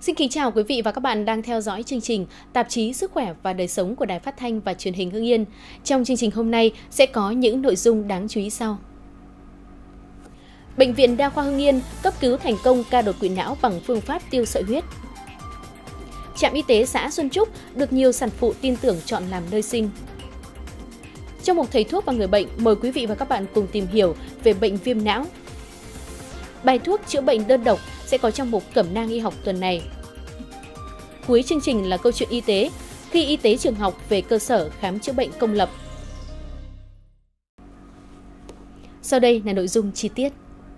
Xin kính chào quý vị và các bạn đang theo dõi chương trình Tạp chí Sức khỏe và Đời sống của Đài Phát thanh và Truyền hình Hưng Yên. Trong chương trình hôm nay sẽ có những nội dung đáng chú ý sau. Bệnh viện Đa khoa Hưng Yên cấp cứu thành công ca đột quỵ não bằng phương pháp tiêu sợi huyết. Trạm y tế xã Xuân Trúc được nhiều sản phụ tin tưởng chọn làm nơi sinh. Trong mục Thầy thuốc và người bệnh, mời quý vị và các bạn cùng tìm hiểu về bệnh viêm não. Bài thuốc chữa bệnh đơn độc sẽ có trong mục Cẩm nang y học tuần này. Cuối chương trình là câu chuyện y tế, khi y tế trường học về cơ sở khám chữa bệnh công lập. Sau đây là nội dung chi tiết.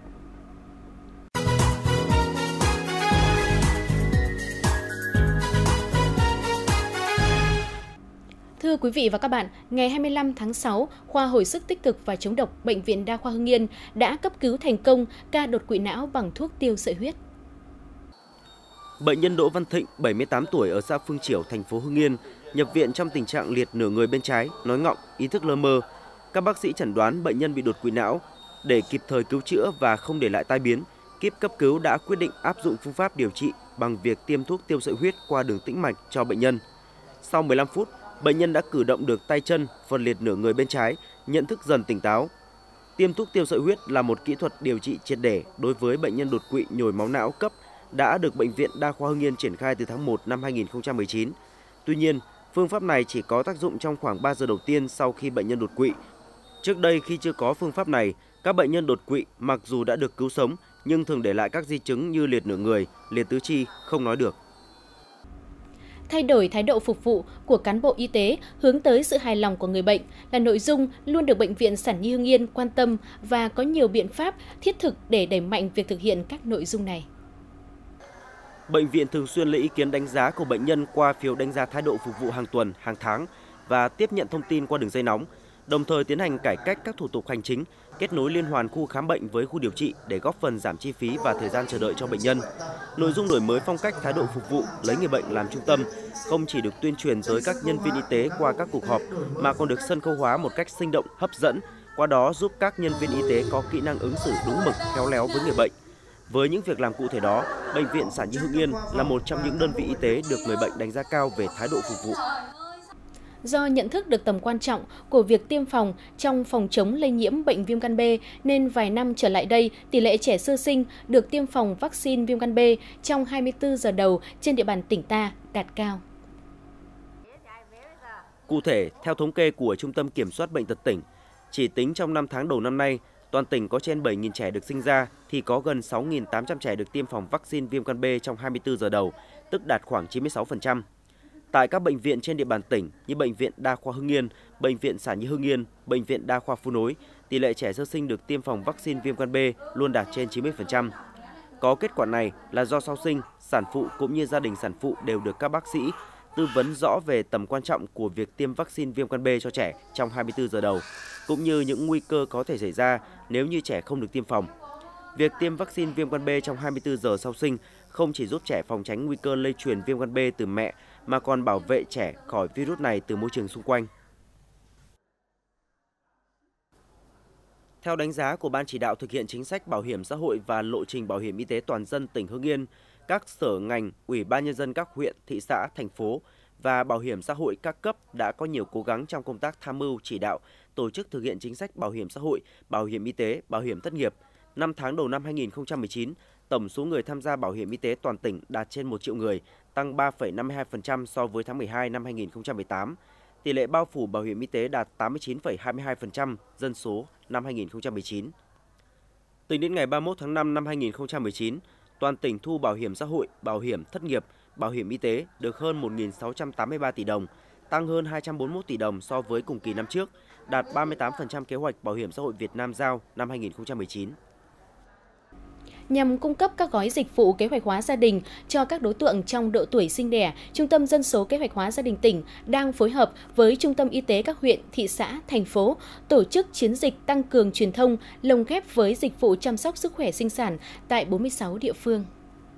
Thưa quý vị và các bạn, ngày 25 tháng 6, Khoa Hồi sức tích cực và chống độc Bệnh viện Đa khoa Hưng Yên đã cấp cứu thành công ca đột quỵ não bằng thuốc tiêu sợi huyết. Bệnh nhân Đỗ Văn Thịnh, 78 tuổi ở xã Phương Chiểu, thành phố Hưng Yên, nhập viện trong tình trạng liệt nửa người bên trái, nói ngọng, ý thức lơ mơ. Các bác sĩ chẩn đoán bệnh nhân bị đột quỵ não. Để kịp thời cứu chữa và không để lại tai biến, kíp cấp cứu đã quyết định áp dụng phương pháp điều trị bằng việc tiêm thuốc tiêu sợi huyết qua đường tĩnh mạch cho bệnh nhân. Sau 15 phút, bệnh nhân đã cử động được tay chân, phần liệt nửa người bên trái, nhận thức dần tỉnh táo. Tiêm thuốc tiêu sợi huyết là một kỹ thuật điều trị triệt để đối với bệnh nhân đột quỵ nhồi máu não cấp đã được Bệnh viện Đa khoa Hưng Yên triển khai từ tháng 1 năm 2019. Tuy nhiên, phương pháp này chỉ có tác dụng trong khoảng 3 giờ đầu tiên sau khi bệnh nhân đột quỵ. Trước đây khi chưa có phương pháp này, các bệnh nhân đột quỵ mặc dù đã được cứu sống nhưng thường để lại các di chứng như liệt nửa người, liệt tứ chi, không nói được. Thay đổi thái độ phục vụ của cán bộ y tế hướng tới sự hài lòng của người bệnh là nội dung luôn được Bệnh viện Sản Nhi Hưng Yên quan tâm và có nhiều biện pháp thiết thực để đẩy mạnh việc thực hiện các nội dung này. Bệnh viện thường xuyên lấy ý kiến đánh giá của bệnh nhân qua phiếu đánh giá thái độ phục vụ hàng tuần, hàng tháng và tiếp nhận thông tin qua đường dây nóng, đồng thời tiến hành cải cách các thủ tục hành chính, kết nối liên hoàn khu khám bệnh với khu điều trị để góp phần giảm chi phí và thời gian chờ đợi cho bệnh nhân. Nội dung đổi mới phong cách thái độ phục vụ, lấy người bệnh làm trung tâm, không chỉ được tuyên truyền tới các nhân viên y tế qua các cuộc họp mà còn được sân khấu hóa một cách sinh động, hấp dẫn, qua đó giúp các nhân viên y tế có kỹ năng ứng xử đúng mực, khéo léo với người bệnh. Với những việc làm cụ thể đó, Bệnh viện Sản Nhi Hưng Yên là một trong những đơn vị y tế được người bệnh đánh giá cao về thái độ phục vụ. Do nhận thức được tầm quan trọng của việc tiêm phòng trong phòng chống lây nhiễm bệnh viêm gan B, nên vài năm trở lại đây, tỷ lệ trẻ sơ sinh được tiêm phòng vaccine viêm gan B trong 24 giờ đầu trên địa bàn tỉnh ta đạt cao. Cụ thể, theo thống kê của Trung tâm Kiểm soát Bệnh tật tỉnh, chỉ tính trong 5 tháng đầu năm nay, toàn tỉnh có trên 7.000 trẻ được sinh ra thì có gần 6.800 trẻ được tiêm phòng vaccine viêm gan B trong 24 giờ đầu, tức đạt khoảng 96%. Tại các bệnh viện trên địa bàn tỉnh như Bệnh viện Đa khoa Hưng Yên, Bệnh viện Sản Nhi Hưng Yên, Bệnh viện Đa khoa Phú Nối, tỷ lệ trẻ sơ sinh được tiêm phòng vaccine viêm gan B luôn đạt trên 90%. Có kết quả này là do sau sinh, sản phụ cũng như gia đình sản phụ đều được các bác sĩ tư vấn rõ về tầm quan trọng của việc tiêm vaccine viêm gan B cho trẻ trong 24 giờ đầu, cũng như những nguy cơ có thể xảy ra nếu như trẻ không được tiêm phòng. Việc tiêm vaccine viêm gan B trong 24 giờ sau sinh không chỉ giúp trẻ phòng tránh nguy cơ lây truyền viêm gan B từ mẹ mà còn bảo vệ trẻ khỏi virus này từ môi trường xung quanh. Theo đánh giá của Ban chỉ đạo thực hiện chính sách bảo hiểm xã hội và lộ trình bảo hiểm y tế toàn dân tỉnh Hưng Yên, các sở ngành, Ủy ban nhân dân các huyện, thị xã, thành phố và bảo hiểm xã hội các cấp đã có nhiều cố gắng trong công tác tham mưu chỉ đạo tổ chức thực hiện chính sách bảo hiểm xã hội, bảo hiểm y tế, bảo hiểm thất nghiệp. 5 tháng đầu năm 2019, tổng số người tham gia bảo hiểm y tế toàn tỉnh đạt trên 1 triệu người, tăng 3,52% so với tháng 12 năm 2018. Tỷ lệ bao phủ bảo hiểm y tế đạt 89,22% dân số năm 2019. Tính đến ngày 31 tháng 5 năm 2019, toàn tỉnh thu bảo hiểm xã hội, bảo hiểm thất nghiệp, bảo hiểm y tế được hơn 1.683 tỷ đồng, tăng hơn 241 tỷ đồng so với cùng kỳ năm trước, đạt 38% kế hoạch Bảo hiểm xã hội Việt Nam giao năm 2019. Nhằm cung cấp các gói dịch vụ kế hoạch hóa gia đình cho các đối tượng trong độ tuổi sinh đẻ, Trung tâm Dân số Kế hoạch hóa gia đình tỉnh đang phối hợp với Trung tâm Y tế các huyện, thị xã, thành phố tổ chức chiến dịch tăng cường truyền thông lồng ghép với dịch vụ chăm sóc sức khỏe sinh sản tại 46 địa phương.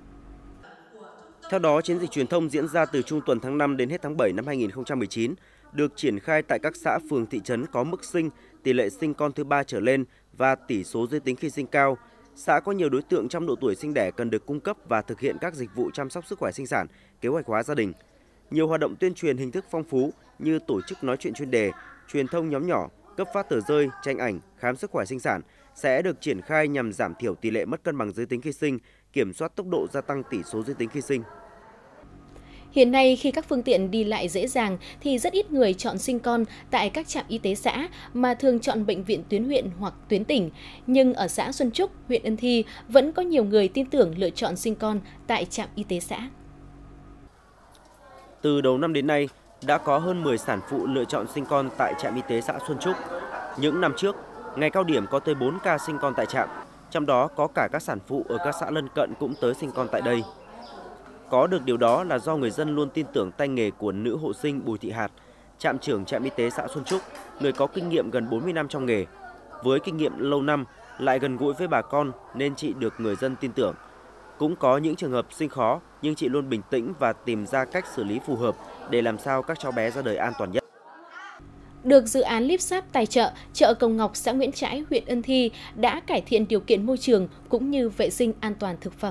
Theo đó, chiến dịch truyền thông diễn ra từ trung tuần tháng 5 đến hết tháng 7 năm 2019, được triển khai tại các xã, phường, thị trấn có mức sinh, tỷ lệ sinh con thứ 3 trở lên và tỷ số giới tính khi sinh cao. Xã có nhiều đối tượng trong độ tuổi sinh đẻ cần được cung cấp và thực hiện các dịch vụ chăm sóc sức khỏe sinh sản, kế hoạch hóa gia đình. Nhiều hoạt động tuyên truyền hình thức phong phú như tổ chức nói chuyện chuyên đề, truyền thông nhóm nhỏ, cấp phát tờ rơi, tranh ảnh, khám sức khỏe sinh sản sẽ được triển khai nhằm giảm thiểu tỷ lệ mất cân bằng giới tính khi sinh, kiểm soát tốc độ gia tăng tỷ số giới tính khi sinh. Hiện nay, khi các phương tiện đi lại dễ dàng thì rất ít người chọn sinh con tại các trạm y tế xã mà thường chọn bệnh viện tuyến huyện hoặc tuyến tỉnh. Nhưng ở xã Xuân Trúc, huyện Ân Thi vẫn có nhiều người tin tưởng lựa chọn sinh con tại trạm y tế xã. Từ đầu năm đến nay, đã có hơn 10 sản phụ lựa chọn sinh con tại trạm y tế xã Xuân Trúc. Những năm trước, ngày cao điểm có tới 4 ca sinh con tại trạm, trong đó có cả các sản phụ ở các xã lân cận cũng tới sinh con tại đây. Có được điều đó là do người dân luôn tin tưởng tay nghề của nữ hộ sinh Bùi Thị Hạt, trạm trưởng trạm y tế xã Xuân Trúc, người có kinh nghiệm gần 40 năm trong nghề. Với kinh nghiệm lâu năm, lại gần gũi với bà con nên chị được người dân tin tưởng. Cũng có những trường hợp sinh khó nhưng chị luôn bình tĩnh và tìm ra cách xử lý phù hợp để làm sao các cháu bé ra đời an toàn nhất. Được dự án Lipsap tài trợ, chợ Cầu Ngọc, xã Nguyễn Trãi, huyện Ân Thi đã cải thiện điều kiện môi trường cũng như vệ sinh an toàn thực phẩm.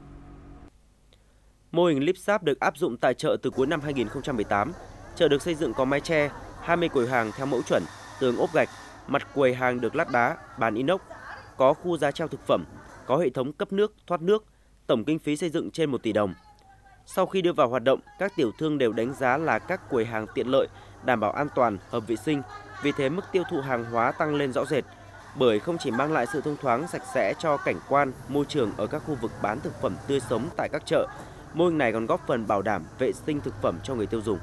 Mô hình Lipsap được áp dụng tại chợ từ cuối năm 2018. Chợ được xây dựng có mái che, 20 quầy hàng theo mẫu chuẩn, tường ốp gạch, mặt quầy hàng được lát đá, bàn inox, có khu giá treo thực phẩm, có hệ thống cấp nước, thoát nước, tổng kinh phí xây dựng trên 1 tỷ đồng. Sau khi đưa vào hoạt động, các tiểu thương đều đánh giá là các quầy hàng tiện lợi, đảm bảo an toàn, hợp vệ sinh, vì thế mức tiêu thụ hàng hóa tăng lên rõ rệt. Bởi không chỉ mang lại sự thông thoáng sạch sẽ cho cảnh quan, môi trường ở các khu vực bán thực phẩm tươi sống tại các chợ, mô hình này còn góp phần bảo đảm vệ sinh thực phẩm cho người tiêu dùng.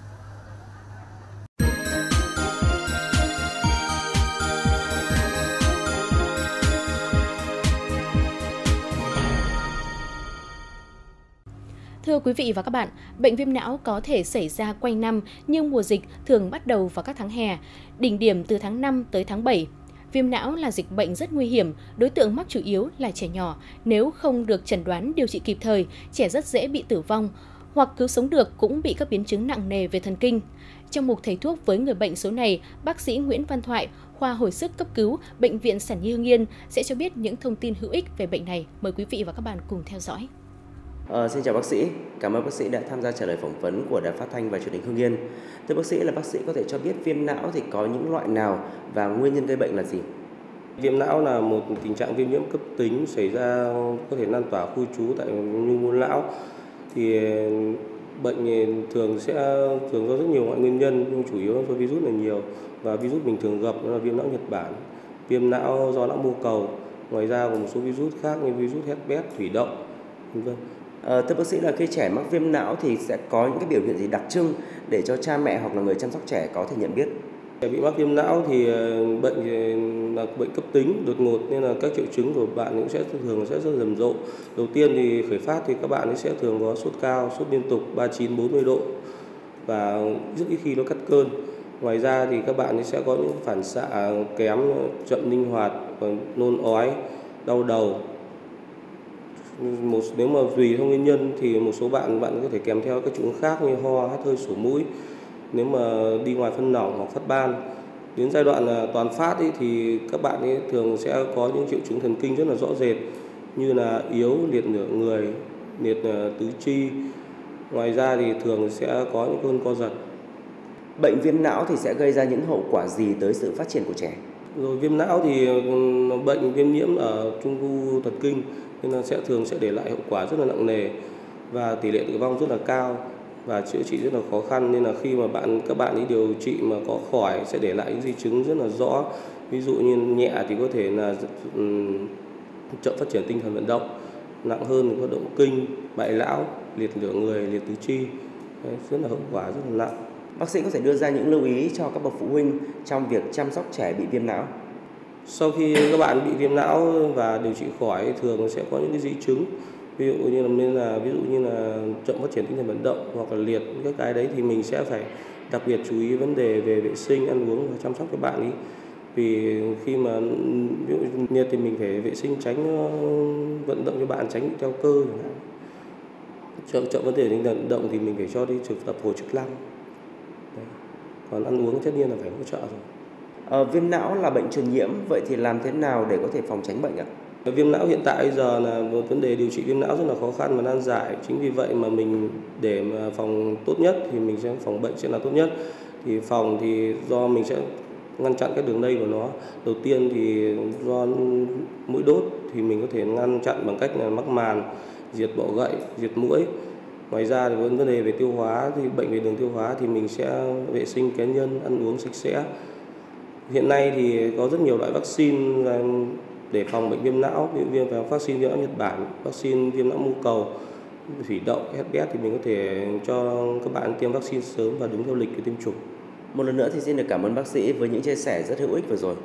Thưa quý vị và các bạn, bệnh viêm não có thể xảy ra quanh năm nhưng mùa dịch thường bắt đầu vào các tháng hè, đỉnh điểm từ tháng 5 tới tháng 7. Viêm não là dịch bệnh rất nguy hiểm, đối tượng mắc chủ yếu là trẻ nhỏ. Nếu không được chẩn đoán điều trị kịp thời, trẻ rất dễ bị tử vong, hoặc cứu sống được cũng bị các biến chứng nặng nề về thần kinh. Trong mục Thầy thuốc với người bệnh số này, bác sĩ Nguyễn Văn Thoại, khoa hồi sức cấp cứu, Bệnh viện Sản Nhi Hưng Yên sẽ cho biết những thông tin hữu ích về bệnh này. Mời quý vị và các bạn cùng theo dõi. Xin chào bác sĩ, cảm ơn bác sĩ đã tham gia trả lời phỏng vấn của Đài Phát thanh và Truyền hình Hưng Yên. Thưa bác sĩ, bác sĩ có thể cho biết viêm não thì có những loại nào và nguyên nhân gây bệnh là gì? Viêm não là một tình trạng viêm nhiễm cấp tính xảy ra có thể lan tỏa khu trú tại nhu mô não. Thì bệnh thường do rất nhiều loại nguyên nhân nhưng chủ yếu do virus là nhiều, và virus mình thường gặp đó là viêm não Nhật Bản, viêm não do não mô cầu. Ngoài ra còn một số virus khác như virus herpes thủy đậu, v.v. Thưa bác sĩ, là khi trẻ mắc viêm não thì sẽ có những cái biểu hiện gì đặc trưng để cho cha mẹ hoặc là người chăm sóc trẻ có thể nhận biết? Trẻ bị mắc viêm não thì bệnh là bệnh cấp tính đột ngột nên là các triệu chứng của bạn cũng thường sẽ rất rầm rộ. Đầu tiên thì khởi phát thì các bạn ấy sẽ thường có sốt cao, sốt liên tục 39-40 độ và rất ít khi nó cắt cơn. Ngoài ra thì các bạn ấy sẽ có những phản xạ kém, chậm linh hoạt, nôn ói, đau đầu. Nếu mà tùy theo nguyên nhân thì một số bạn có thể kèm theo các triệu chứng khác như ho, hắt hơi, sổ mũi. Nếu mà đi ngoài phân lỏng hoặc phát ban. Đến giai đoạn toàn phát thì các bạn ấy thường sẽ có những triệu chứng thần kinh rất là rõ rệt như là yếu, liệt nửa người, liệt tứ chi. Ngoài ra thì thường sẽ có những cơn co giật. Bệnh viêm não thì sẽ gây ra những hậu quả gì tới sự phát triển của trẻ? Rồi viêm não thì bệnh viêm nhiễm ở trung khu thần kinh nên là thường sẽ để lại hậu quả rất là nặng nề và tỷ lệ tử vong rất là cao và chữa trị rất là khó khăn, nên là khi mà các bạn ấy điều trị mà có khỏi sẽ để lại những di chứng rất là rõ. Ví dụ như nhẹ thì có thể là chậm phát triển tinh thần vận động, nặng hơn thì có động kinh, bại não, liệt nửa người, liệt tứ chi. Đấy, rất là hậu quả rất là nặng. Bác sĩ có thể đưa ra những lưu ý cho các bậc phụ huynh trong việc chăm sóc trẻ bị viêm não. Sau khi các bạn bị viêm não và điều trị khỏi thường sẽ có những cái di chứng, ví dụ như là chậm phát triển tinh thần vận động hoặc là liệt, các cái đấy thì mình sẽ phải đặc biệt chú ý vấn đề về vệ sinh, ăn uống và chăm sóc các bạn ấy. Vì khi mà ví dụ liệt thì mình phải vệ sinh, tránh vận động cho bạn, tránh bị teo cơ. Chậm vấn đề tinh thần vận động thì mình phải cho đi tập hồi chức năng. Đấy. Còn ăn uống tất nhiên là phải hỗ trợ rồi. Viêm não là bệnh truyền nhiễm, vậy thì làm thế nào để có thể phòng tránh bệnh ạ? Viêm não hiện tại bây giờ là một vấn đề điều trị viêm não rất là khó khăn và nan giải. Chính vì vậy mà mình để mà phòng tốt nhất thì mình sẽ phòng bệnh sẽ là tốt nhất. Thì phòng thì do mình sẽ ngăn chặn các đường lây của nó. Đầu tiên thì do mũi đốt thì mình có thể ngăn chặn bằng cách là mắc màn, diệt bọ gậy, diệt muỗi. Ngoài ra thì với vấn đề về tiêu hóa thì bệnh về đường tiêu hóa thì mình sẽ vệ sinh cá nhân, ăn uống sạch sẽ. Hiện nay thì có rất nhiều loại vaccine để phòng bệnh viêm não, ví dụ như vaccine viêm não Nhật Bản, vaccine viêm não mô cầu, thủy đậu, herpes thì mình có thể cho các bạn tiêm vaccine sớm và đúng theo lịch của tiêm chủng. Một lần nữa thì xin được cảm ơn bác sĩ với những chia sẻ rất hữu ích vừa rồi.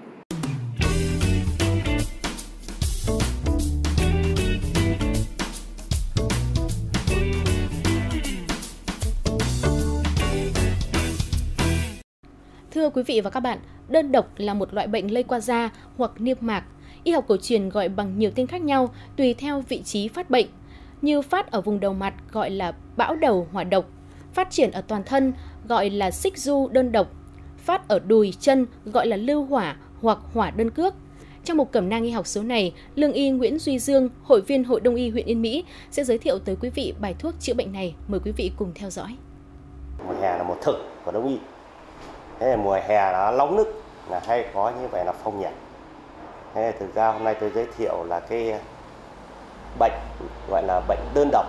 Thưa quý vị và các bạn, đơn độc là một loại bệnh lây qua da hoặc niêm mạc. Y học cổ truyền gọi bằng nhiều tên khác nhau tùy theo vị trí phát bệnh. Như phát ở vùng đầu mặt gọi là bão đầu hỏa độc, phát triển ở toàn thân gọi là xích du đơn độc, phát ở đùi, chân gọi là lưu hỏa hoặc hỏa đơn cước. Trong mục cẩm nang y học số này, lương y Nguyễn Duy Dương, hội viên Hội Đông y huyện Yên Mỹ sẽ giới thiệu tới quý vị bài thuốc chữa bệnh này. Mời quý vị cùng theo dõi. Mùa hè là mùa thực của Đông y. Thế mùa hè nó nóng nức là hay có như vậy là phong nhiệt. Thế thực ra hôm nay tôi giới thiệu là cái bệnh gọi là bệnh đơn độc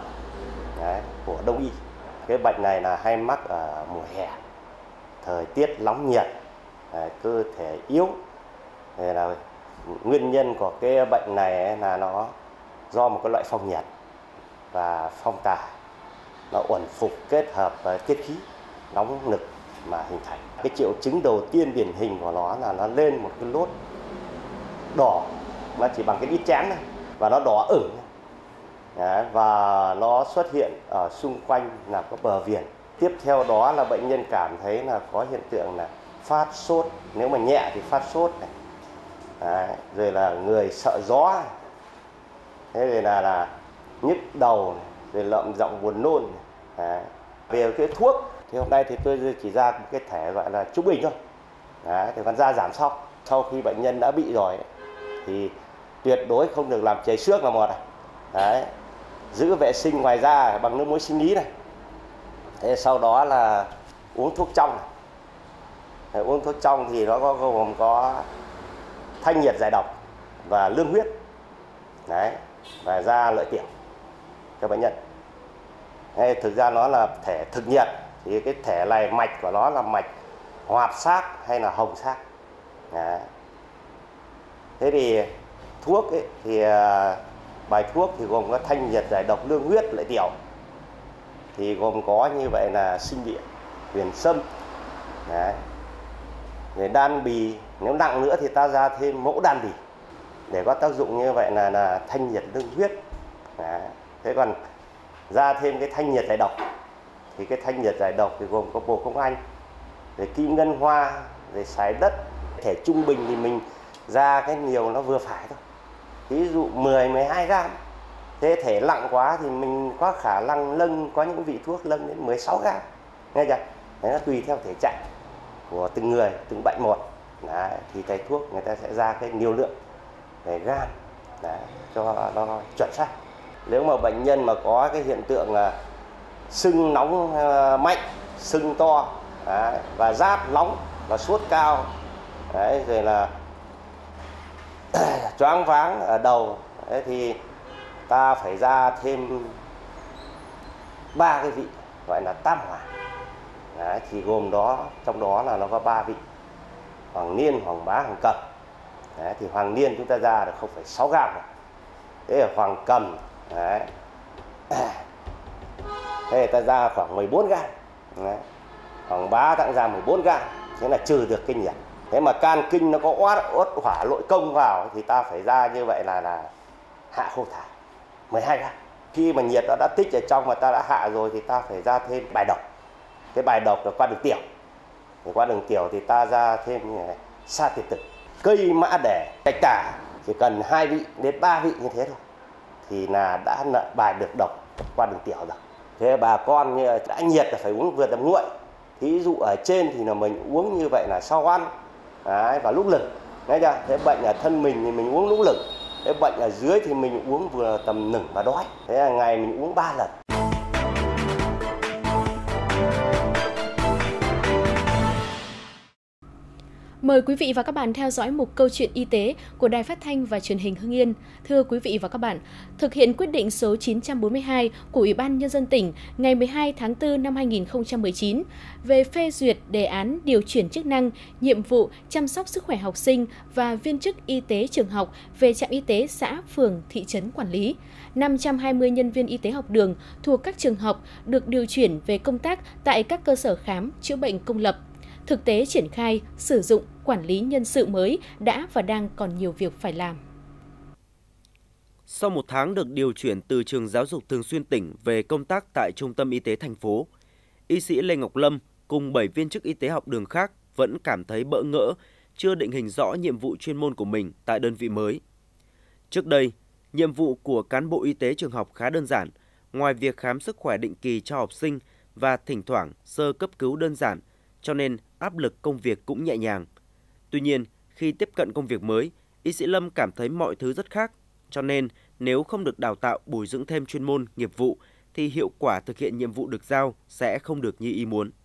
của Đông y. Cái bệnh này là hay mắc ở mùa hè, thời tiết nóng nhiệt, cơ thể yếu. Thế là nguyên nhân của cái bệnh này là nó do một cái loại phong nhiệt và phong tà, nó uẩn phục kết hợp với tiết khí nóng nực mà hình thành. Cái triệu chứng đầu tiên điển hình của nó là nó lên một cái lốt đỏ, nó chỉ bằng cái đít trán này và nó đỏ ửng. Đấy, và nó xuất hiện ở xung quanh là có bờ viền. Tiếp theo đó là bệnh nhân cảm thấy là có hiện tượng là phát sốt, nếu mà nhẹ thì phát sốt này. Đấy, rồi là người sợ gió này. Thế rồi là nhức đầu này, rồi lợm giọng buồn nôn này. Đấy. Về cái thuốc thì hôm nay thì tôi chỉ ra một cái thể gọi là trung bình thôi. Đấy, thì còn da giảm sau khi bệnh nhân đã bị rồi thì tuyệt đối không được làm chảy xước là một này. Đấy, giữ vệ sinh ngoài da bằng nước muối sinh lý này. Thế sau đó là uống thuốc trong này. Đấy, uống thuốc trong thì nó gồm có thanh nhiệt giải độc và lương huyết. Đấy, và da lợi tiểu cho bệnh nhân. Đấy, thực ra nó là thể thực nhiệt, thì cái thể này mạch của nó là mạch hoạt xác hay là hồng xác. Đấy. Thế thì thuốc ấy, thì bài thuốc thì gồm có thanh nhiệt giải độc lương huyết lợi tiểu, thì gồm có như vậy là sinh địa, huyền sâm. Đấy. Để đan bì, nếu nặng nữa thì ta ra thêm mẫu đan bì để có tác dụng như vậy là thanh nhiệt lương huyết. Đấy. Thế còn ra thêm cái thanh nhiệt giải độc thì cái thanh nhiệt giải độc thì gồm có bồ công anh, rồi kim ngân hoa, rồi sái đất. Thể trung bình thì mình ra cái nhiều nó vừa phải thôi, ví dụ 10-12 gram. Thế thể nặng quá thì mình có khả năng nâng, có những vị thuốc nâng đến 16 gram. Nghe chưa? Đấy, nó tùy theo thể trạng của từng người, từng bệnh một. Đấy, thì thầy thuốc người ta sẽ ra cái liều lượng về gram. Đấy, cho nó chuẩn xác. Nếu mà bệnh nhân mà có cái hiện tượng là sưng nóng mạnh, sưng to, đấy, và rát nóng và sốt cao, đấy, rồi là choáng váng ở đầu, đấy, thì ta phải ra thêm 3 cái vị gọi là tam hỏa. Đấy, thì gồm đó, trong đó là nó có 3 vị: hoàng niên, hoàng bá, hoàng cầm. Đấy, thì hoàng niên chúng ta ra được 0,6 gram này. Thế là hoàng cầm, đấy, thế ta ra khoảng 14 gram. Đấy. Hoàng bá ta ra 14 gram. Thế là trừ được cái nhiệt. Thế mà can kinh nó có uất hỏa nội công vào thì ta phải ra như vậy là hạ khô thải 12 gram. Khi mà nhiệt nó đã tích ở trong mà ta đã hạ rồi thì ta phải ra thêm bài độc. Cái bài độc là qua đường tiểu. Thì qua đường tiểu thì ta ra thêm như này, sa tiệt tử, cây mã đẻ, cạch tả, chỉ cần 2 vị đến 3 vị như thế thôi thì là đã bài được độc qua đường tiểu rồi. Thế bà con như đã nhiệt là phải uống vừa tầm nguội. Thí dụ ở trên thì là mình uống như vậy là sau ăn. Đấy, và lúc lửng. Nghe chưa? Thế bệnh ở thân mình thì mình uống lúc lửng. Cái bệnh ở dưới thì mình uống vừa tầm nửng và đói. Thế là ngày mình uống 3 lần. Mời quý vị và các bạn theo dõi mục Câu chuyện y tế của Đài Phát thanh và Truyền hình Hưng Yên. Thưa quý vị và các bạn, thực hiện quyết định số 942 của Ủy ban Nhân dân tỉnh ngày 12 tháng 4 năm 2019 về phê duyệt đề án điều chuyển chức năng, nhiệm vụ chăm sóc sức khỏe học sinh và viên chức y tế trường học về trạm y tế xã, phường, thị trấn quản lý. 520 nhân viên y tế học đường thuộc các trường học được điều chuyển về công tác tại các cơ sở khám, chữa bệnh công lập. Thực tế triển khai, sử dụng, quản lý nhân sự mới đã và đang còn nhiều việc phải làm. Sau 1 tháng được điều chuyển từ trường giáo dục thường xuyên tỉnh về công tác tại Trung tâm Y tế thành phố, y sĩ Lê Ngọc Lâm cùng 7 viên chức y tế học đường khác vẫn cảm thấy bỡ ngỡ, chưa định hình rõ nhiệm vụ chuyên môn của mình tại đơn vị mới. Trước đây, nhiệm vụ của cán bộ y tế trường học khá đơn giản, ngoài việc khám sức khỏe định kỳ cho học sinh và thỉnh thoảng sơ cấp cứu đơn giản, cho nên áp lực công việc cũng nhẹ nhàng. Tuy nhiên, khi tiếp cận công việc mới, y sĩ Lâm cảm thấy mọi thứ rất khác, cho nên nếu không được đào tạo bồi dưỡng thêm chuyên môn, nghiệp vụ, thì hiệu quả thực hiện nhiệm vụ được giao sẽ không được như ý muốn.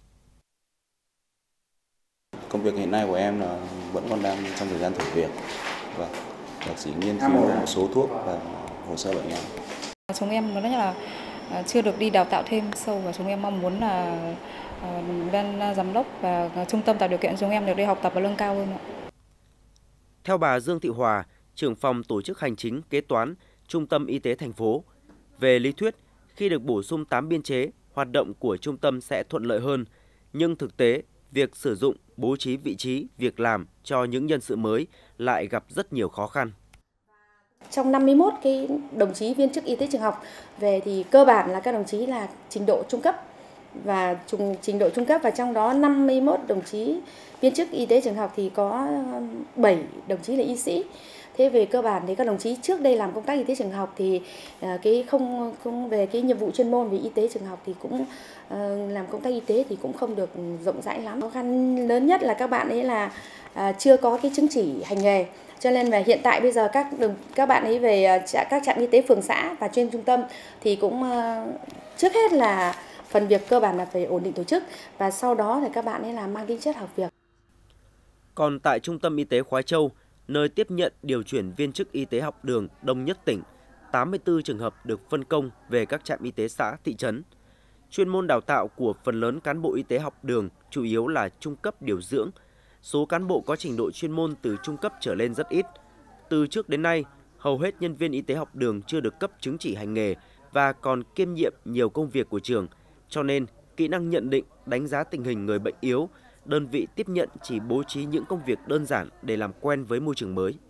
Công việc hiện nay của em là vẫn còn đang trong thời gian thử việc và chỉ nghiên cứu một số thuốc và hồ sơ bệnh nhân. Chúng em nói là chưa được đi đào tạo thêm sâu và chúng em mong muốn là ban giám đốc và trung tâm tạo điều kiện chúng em được đi học tập và nâng cao hơn. Theo bà Dương Thị Hòa, trưởng phòng tổ chức hành chính kế toán Trung tâm Y tế thành phố, về lý thuyết, khi được bổ sung 8 biên chế, hoạt động của trung tâm sẽ thuận lợi hơn, nhưng thực tế, việc sử dụng, bố trí vị trí, việc làm cho những nhân sự mới lại gặp rất nhiều khó khăn. Trong 51 cái đồng chí viên chức y tế trường học về thì cơ bản là các đồng chí là trình độ trung cấp và trình độ trung cấp, và trong đó 51 đồng chí viên chức y tế trường học thì có 7 đồng chí là y sĩ. Thế về cơ bản thì các đồng chí trước đây làm công tác y tế trường học thì cái không về cái nhiệm vụ chuyên môn về y tế trường học thì cũng làm công tác y tế thì cũng không được rộng rãi lắm. Khó khăn lớn nhất là các bạn ấy là chưa có cái chứng chỉ hành nghề. Cho nên là hiện tại bây giờ các bạn ấy về các trạm y tế phường xã và trên trung tâm thì cũng trước hết là phần việc cơ bản là phải ổn định tổ chức và sau đó thì các bạn ấy làm mang tính chất học việc. Còn tại Trung tâm Y tế Khoái Châu, nơi tiếp nhận điều chuyển viên chức y tế học đường đông nhất tỉnh, 84 trường hợp được phân công về các trạm y tế xã, thị trấn. Chuyên môn đào tạo của phần lớn cán bộ y tế học đường chủ yếu là trung cấp điều dưỡng. Số cán bộ có trình độ chuyên môn từ trung cấp trở lên rất ít. Từ trước đến nay, hầu hết nhân viên y tế học đường chưa được cấp chứng chỉ hành nghề và còn kiêm nhiệm nhiều công việc của trường, cho nên kỹ năng nhận định, đánh giá tình hình người bệnh yếu, đơn vị tiếp nhận chỉ bố trí những công việc đơn giản để làm quen với môi trường mới.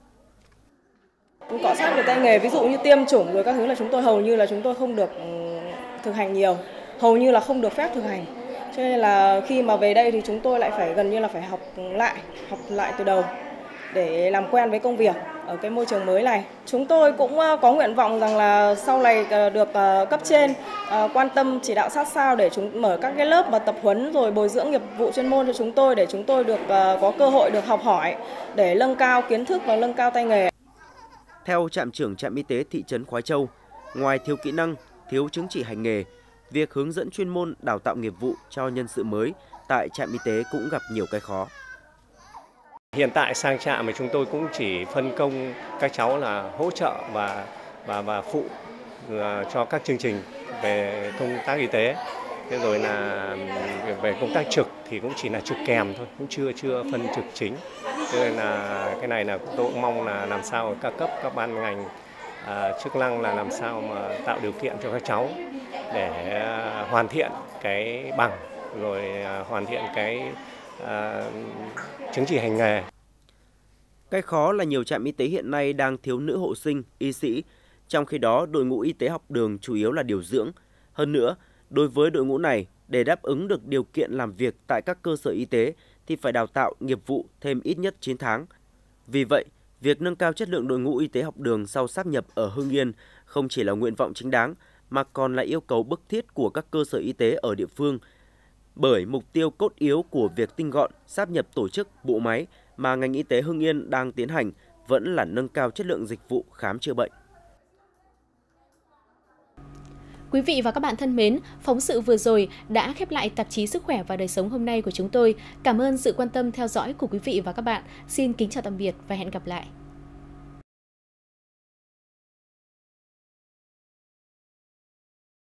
Cọ sát về tay nghề, ví dụ như tiêm chủng rồi các thứ là chúng tôi hầu như là chúng tôi không được thực hành nhiều, hầu như là không được phép thực hành. Cho nên là khi mà về đây thì chúng tôi lại phải gần như là phải học lại từ đầu để làm quen với công việc ở cái môi trường mới này. Chúng tôi cũng có nguyện vọng rằng là sau này được cấp trên quan tâm chỉ đạo sát sao để chúng mở các cái lớp và tập huấn rồi bồi dưỡng nghiệp vụ chuyên môn cho chúng tôi để chúng tôi được có cơ hội được học hỏi để nâng cao kiến thức và nâng cao tay nghề. Theo trạm trưởng trạm y tế thị trấn Khoái Châu, ngoài thiếu kỹ năng, thiếu chứng chỉ hành nghề, việc hướng dẫn chuyên môn đào tạo nghiệp vụ cho nhân sự mới tại trạm y tế cũng gặp nhiều cái khó. Hiện tại sang trạm thì chúng tôi cũng chỉ phân công các cháu là hỗ trợ và phụ cho các chương trình về công tác y tế. Thế rồi là về công tác trực thì cũng chỉ là trực kèm thôi, cũng chưa phân trực chính. Cho nên là cái này là tôi cũng mong là làm sao các cấp, các ban ngành chức năng là làm sao mà tạo điều kiện cho các cháu để hoàn thiện cái bằng rồi hoàn thiện cái chứng chỉ hành nghề. Cái khó là nhiều trạm y tế hiện nay đang thiếu nữ hộ sinh, y sĩ, trong khi đó đội ngũ y tế học đường chủ yếu là điều dưỡng. Hơn nữa, đối với đội ngũ này, để đáp ứng được điều kiện làm việc tại các cơ sở y tế thì phải đào tạo nghiệp vụ thêm ít nhất 9 tháng. Vì vậy, việc nâng cao chất lượng đội ngũ y tế học đường sau sáp nhập ở Hưng Yên không chỉ là nguyện vọng chính đáng mà còn là yêu cầu bức thiết của các cơ sở y tế ở địa phương. Bởi mục tiêu cốt yếu của việc tinh gọn, sáp nhập tổ chức, bộ máy mà ngành y tế Hưng Yên đang tiến hành vẫn là nâng cao chất lượng dịch vụ khám chữa bệnh. Quý vị và các bạn thân mến, phóng sự vừa rồi đã khép lại tạp chí Sức khỏe và đời sống hôm nay của chúng tôi. Cảm ơn sự quan tâm theo dõi của quý vị và các bạn. Xin kính chào tạm biệt và hẹn gặp lại.